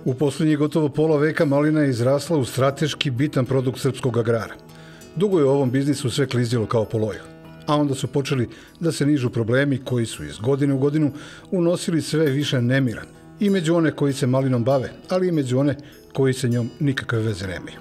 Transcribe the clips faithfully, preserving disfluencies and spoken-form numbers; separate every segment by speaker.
Speaker 1: U posljednjih gotovo pola veka malina je izrasla u strateški bitan produkt srpskog agrara. Dugo je u ovom biznisu sve klizilo kao po loju, a onda su počeli da se nižu problemi koji su iz godine u godinu unosili sve više nemira i među one koji se malinom bave, ali i među one koji se njom nikakve veze nemaju.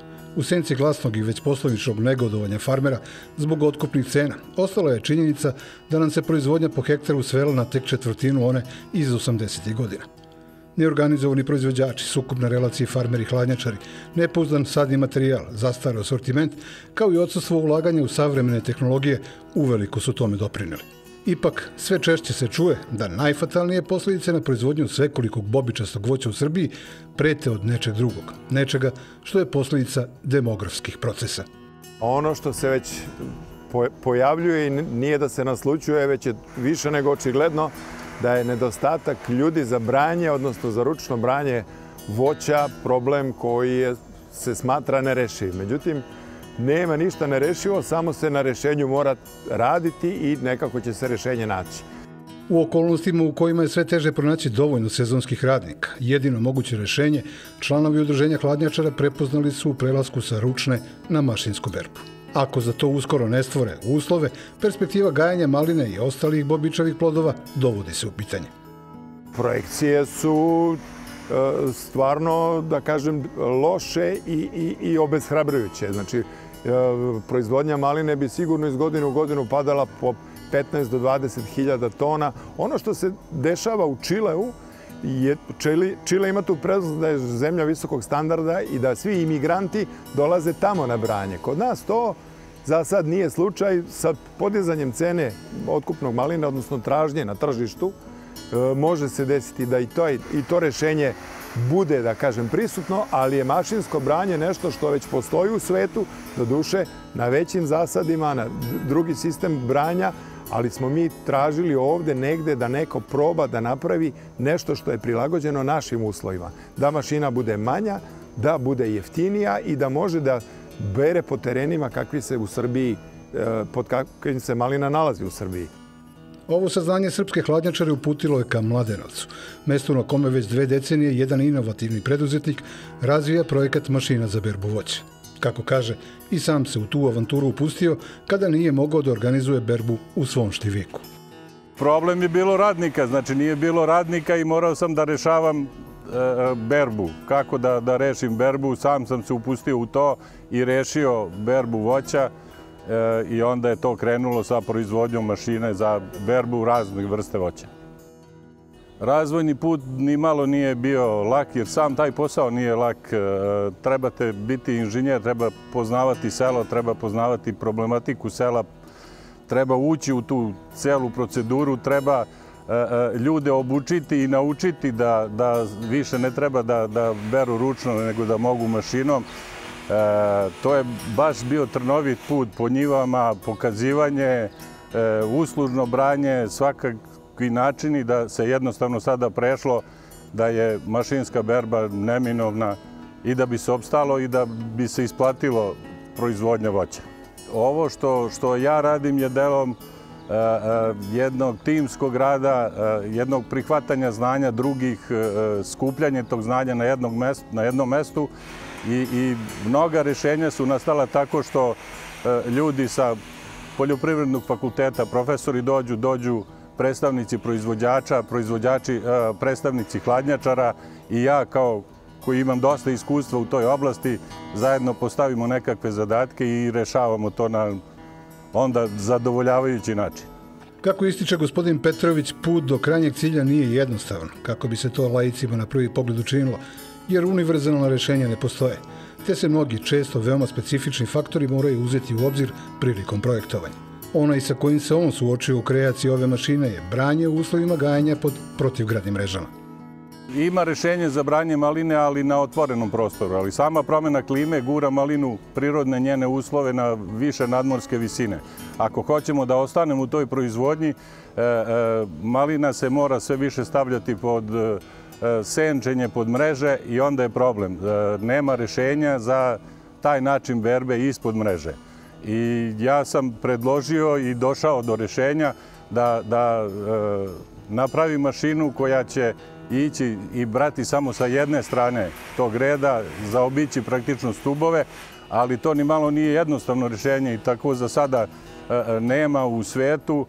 Speaker 1: U senci glasnog i već poslovičnog negodovanja farmera zbog otkupnih cena ostala je činjenica da nam se proizvodnja po hektaru svela na tek četvrtinu one iz osamdesetih godina. Neorganizovani proizvođači, sukupna relacija farmeri-hladnjačari, nepouzdan sadni materijal, zastaro asortiment, kao i odsustvo ulaganja u savremene tehnologije uveliko su tome doprineli. Ipak, sve češće se čuje da najfatalnije posljedice na proizvodnju svekolikog bobičastog voća u Srbiji prete od nečeg drugog, nečega što je posljedica demografskih procesa.
Speaker 2: Ono što se već pojavljuje i nije da se naslućuje, već je više nego očigledno da je nedostatak ljudi za branje, odnosno za ručno branje voća, problem koji je, se smatra nerešiv. Međutim, nema ništa nerešivo, samo se na rešenju mora raditi i nekako će se rešenje naći.
Speaker 1: U okolnostima u kojima je sve teže pronaći dovoljno sezonskih radnika, jedino moguće rešenje, članovi udruženja hladnjačara prepoznali su u prelasku sa ručne na mašinsku berbu. Ako za to uskoro ne stvore uslove, perspektiva gajanja maline i ostalih bobičavih plodova dovodi se u pitanje.
Speaker 2: Projekcije su e, stvarno, da kažem, loše i, i, i obeshrabrujuće. Znači, e, proizvodnja maline bi sigurno iz godine u godinu padala po petnaest do dvadeset hiljada tona. Ono što se dešava u Čileu, je, Čile, Čile ima tu prednost da je zemlja visokog standarda i da svi imigranti dolaze tamo na branje. Kod nas to za sad nije slučaj. Sa podizanjem cene otkupnog malina, odnosno tražnje na tržištu, može se desiti da i to, i to rešenje bude, da kažem, prisutno, ali je mašinsko branje nešto što već postoji u svetu, doduše na većim zasadima, na drugi sistem branja, ali smo mi tražili ovde negde da neko proba da napravi nešto što je prilagođeno našim uslovima. Da mašina bude manja, da bude jeftinija i da može da bere po terenima kakvi se u Srbiji, pod kakvim se malina nalazi u Srbiji.
Speaker 1: Ovo saznanje srpske hladnjačare uputilo je ka Mladenovcu, mesto na kome već dve decenije jedan inovativni preduzetnik razvija projekat mašina za berbu voća. Kako kaže, i sam se u tu avanturu upustio kada nije mogao da organizuje berbu u svom štiviku.
Speaker 3: Problem je bilo radnika, znači nije bilo radnika i morao sam da rešavam e, berbu. Kako da, da rešim berbu, sam sam se upustio u to i rešio berbu voća e, i onda je to krenulo sa proizvodnjom mašine za berbu raznih vrste voća. Razvojni put ni malo nije bio lak, jer sam taj posao nije lak. Trebate biti inženjer, treba poznavati selo, treba poznavati problematiku sela, treba ući u tu celu proceduru, treba ljude obučiti i naučiti da, da više ne treba da, da beru ručno, nego da mogu mašinom. E, to je baš bio trnovit put po njivama, pokazivanje, e, uslužno branje, svakak i načini da se jednostavno sada prešlo da je mašinska berba neminovna i da bi se opstalo i da bi se isplatilo proizvodnja voća. Ovo što, što ja radim je delom uh, uh, jednog timskog rada, uh, jednog prihvatanja znanja drugih, uh, skupljanje tog znanja na, jednog mestu, na jednom mestu i, i mnoga rešenja su nastala tako što uh, ljudi sa poljoprivrednog fakulteta, profesori dođu, dođu predstavnici proizvođača, proizvođači, predstavnici hladnjačara i ja kao koji imam dosta iskustva u toj oblasti, zajedno postavimo nekakve zadatke i rešavamo to na onda zadovoljavajući način.
Speaker 1: Kako ističe gospodin Petrović, put do krajnjeg cilja nije jednostavan, kako bi se to laicima na prvi pogled učinilo, jer univerzalna rešenja ne postoje, te se mnogi često veoma specifični faktori moraju uzeti u obzir prilikom projektovanja. Onaj sa kojim se on suočio u kreaciji ove mašine je branje u uslovima gajanja pod protivgradnim mrežama.
Speaker 3: Ima rešenje za branje maline, ali na otvorenom prostoru, ali sama promjena klime gura malinu, prirodne njene uslove na više nadmorske visine. Ako hoćemo da ostanemo u toj proizvodnji, e, e, malina se mora sve više stavljati pod e, senčenje, pod mreže i onda je problem. E, nema rešenja za taj način berbe ispod mreže. I ja sam predložio i došao do rešenja da, da e, napravi mašinu koja će ići i brati samo sa jedne strane tog reda, zaobići praktično stubove, ali to ni malo nije jednostavno rješenje i tako za sada nema u svetu.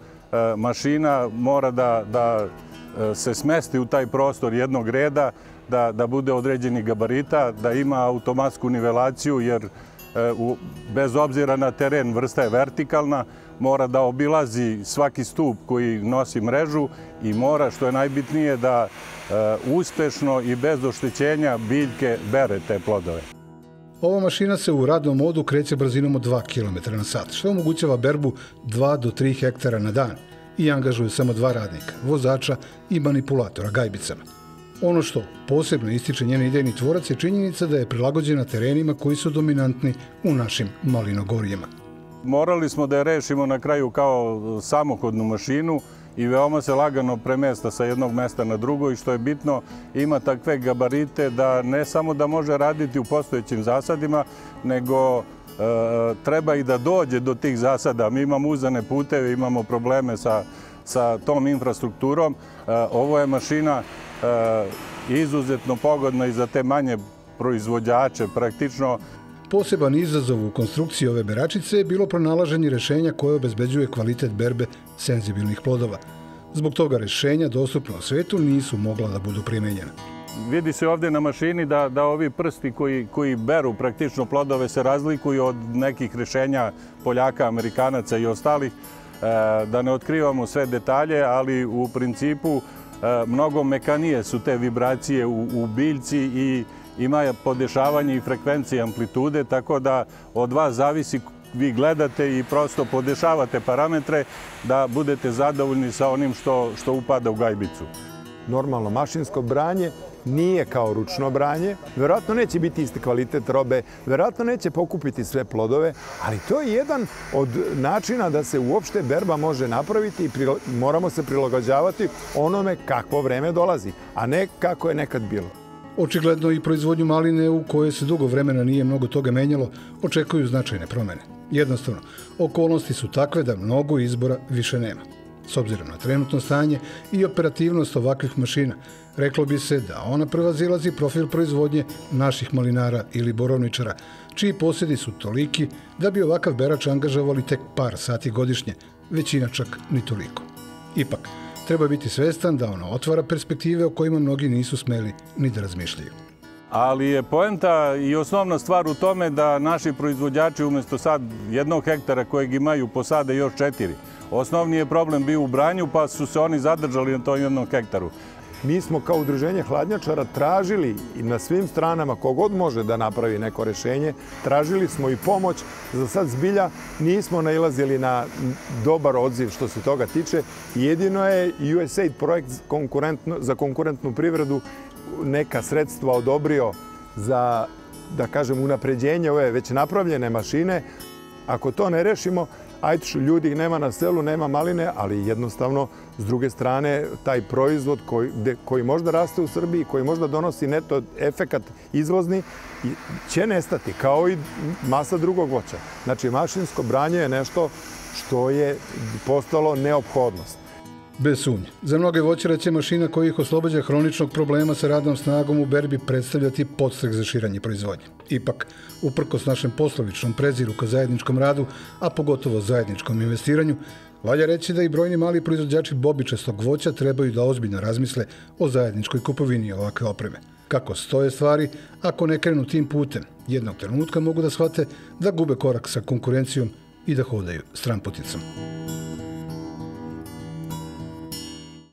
Speaker 3: Mašina mora da, da se smesti u taj prostor jednog reda, da, da bude određeni gabarita, da ima automatsku nivelaciju, jer u, bez obzira na teren vrsta je vertikalna, mora da obilazi svaki stup koji nosi mrežu i mora, što je najbitnije, da e, uspešno i bez oštećenja biljke bere te plodove.
Speaker 1: Ova mašina se u radnom modu kreće brzinom od dva kilometra na sat, što omogućava berbu dva do tri hektara na dan i angažuje samo dva radnika, vozača i manipulatora gajbicama. Ono što posebno ističe njen idejni tvorac je činjenica da je prilagođena terenima koji su dominantni u našim malinogorijama.
Speaker 3: Morali smo da je rešimo na kraju kao samohodnu mašinu i veoma se lagano premesta sa jednog mesta na drugo i što je bitno, ima takve gabarite da ne samo da može raditi u postojećim zasadima, nego e, treba i da dođe do tih zasada. Mi imamo uzane puteve, imamo probleme sa, sa tom infrastrukturom. E, ovo je mašina e, izuzetno pogodna i za te manje proizvođače praktično.
Speaker 1: Poseban izazov u konstrukciji ove beračice je bilo pronalaženje rešenja koje obezbeđuje kvalitet berbe senzibilnih plodova. Zbog toga rešenja dostupna u svetu nisu mogla da budu primenjena.
Speaker 3: Vidi se ovdje na mašini da, da ovi prsti koji, koji beru praktično plodove se razlikuju od nekih rešenja Poljaka, Amerikanaca i ostalih. E, da ne otkrivamo sve detalje, ali u principu e, mnogo mekanije su te vibracije u, u biljci i ima podešavanje i frekvencije amplitude, tako da od vas zavisi, vi gledate i prosto podešavate parametre da budete zadovoljni sa onim što, što upada u gajbicu.
Speaker 2: Normalno mašinsko branje nije kao ručno branje, verovatno neće biti isti kvalitet robe, verovatno neće pokupiti sve plodove, ali to je jedan od načina da se uopšte berba može napraviti i moramo se prilagođavati onome kakvo vreme dolazi, a ne kako je nekad bilo.
Speaker 1: Očigledno i proizvodnju maline u kojoj se dugo vremena nije mnogo toga menjalo, očekuju značajne promene. Jednostavno, okolnosti su takve da mnogo izbora više nema. S obzirom na trenutno stanje i operativnost ovakvih mašina, reklo bi se da ona prevazilazi profil proizvodnje naših malinara ili borovničara, čiji posjedi su toliki da bi ovakav berač angažovali tek par sati godišnje, većina čak ni toliko. Ipak, treba biti svestan da ona otvara perspektive o kojima mnogi nisu smeli ni da razmišljaju.
Speaker 3: Ali je poenta i osnovna stvar u tome da naši proizvođači umjesto sad jednog hektara kojeg imaju posade još četiri. Osnovni je problem bio u branju, pa su se oni zadržali na tom jednom hektaru.
Speaker 2: Mi smo kao udruženje hladnjačara tražili i na svim stranama kogod može da napravi neko rešenje, tražili smo i pomoć. Za sad zbilja nismo nailazili na dobar odziv što se toga tiče. Jedino je U S A I D projekt za konkurentnu privredu neka sredstva odobrio za, da kažem, unapređenje ove već napravljene mašine. Ako to ne rešimo, ajde, ljudi nema na selu, nema maline, ali jednostavno, s druge strane, taj proizvod koji, koji možda raste u Srbiji, koji možda donosi neto efekat izvozni, će nestati, kao i masa drugog voća. Znači, mašinsko branje je nešto što je postalo neophodnost.
Speaker 1: Bez sumnje. Za mnoge voćare će mašina koja ih oslobađa hroničnog problema sa radnom snagom u berbi predstavljati podstrek za širenje proizvodnje. Ipak, uprkos našem poslovičnom preziru ka zajedničkom radu, a pogotovo zajedničkom investiranju, valja reći da i brojni mali proizvođači bobičastog voća trebaju da ozbiljno razmisle o zajedničkoj kupovini ovakve opreme. Kako stoje stvari, ako ne krenu tim putem, jednog trenutka mogu da shvate da gube korak sa konkurencijom i da hodaju stramputicom.